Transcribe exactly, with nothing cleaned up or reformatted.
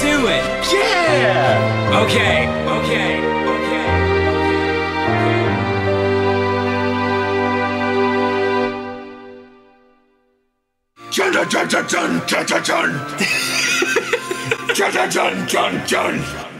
do it. Yeah! Okay, okay, okay. Dun dun dun dun dun dun dun dun dun dun dun dun.